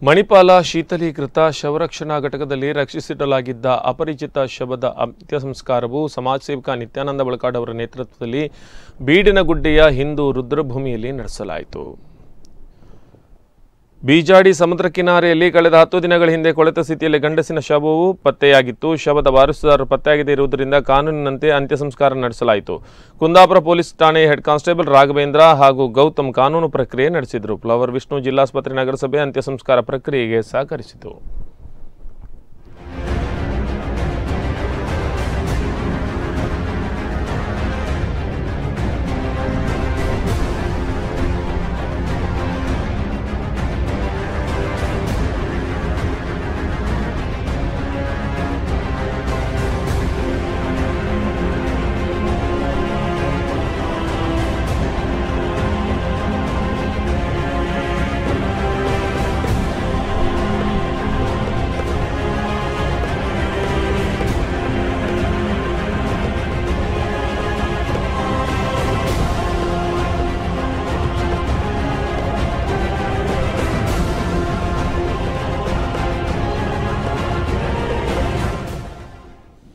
ಮಣಿಪಾಲ ಶೀತಲೀಕೃತ ಶವರಕ್ಷಣಾ ಘಟಕದಲ್ಲಿ ರಕ್ಷಿಸಿಡಲಾಗಿದ್ದ ಅಪರಿಚಿತ ಶವದ ಅಂತ್ಯ ಸಂಸ್ಕಾರವು ಸಮಾಜ ಸೇವಕ ನಿತ್ಯಾನಂದ ಬಳಕಾಡ್ ಅವರ ನೇತೃತ್ವದಲ್ಲಿ ಬೀಡಿನಗುಡ್ಡೆಯ ಹಿಂದೂ ರುದ್ರಭೂಮಿಯಲ್ಲಿ ನಡೆಸಲಾಯಿತು. ಬೀಜಾಡಿ ಸಮುದ್ರ ಕಿನಾರೆಯಲ್ಲಿ ಕಳೆದ 10 ದಿನಗಳ ಹಿಂದೆ ಕೊಳೆತ ಸ್ಥಿತಿಯಲ್ಲಿ ಗಂಡಸಿನ ಶವವು ಪತ್ತೆಯಾಗಿತ್ತು. ಶವದ ವಾರಸುದಾರರು ಪತ್ತೆಯಾಗದೇ ಇರುವುದರಿಂದ ಕಾನೂನಿನಂತೆ ಅಂತ್ಯ ಸಂಸ್ಕಾರ ನಡೆಸಲಾಯಿತು. ಕುಂದಾಪುರ ಪೊಲೀಸ್ ಠಾಣೆ ಹೆಡ್ ಕಾನ್ಸ್ಟೇಬಲ್ ರಾಘವೇಂದ್ರ ಹಾಗೂ ಗೌತಮ್ ಕಾನೂನು ಪ್ರಕ್ರಿಯೆ ನಡೆಸಿದರು. ಫ್ಲವರ್ ವಿಷ್ಣು ಜಿಲ್ಲಾಸ್ಪತ್ರೆ ನಗರಸಭೆ ಅಂತ್ಯ ಸಂಸ್ಕಾರ ಪ್ರಕ್ರಿಯೆಗೆ ಸಹಕರಿಸಿತು.